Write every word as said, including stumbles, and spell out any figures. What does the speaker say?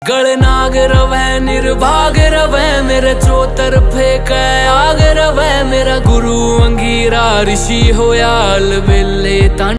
गलनाग रवै निर्भाग रवै मेरे चौतरफे कै आग रवै मेरा गुरु अंगीरा ऋषि होया अलबेले।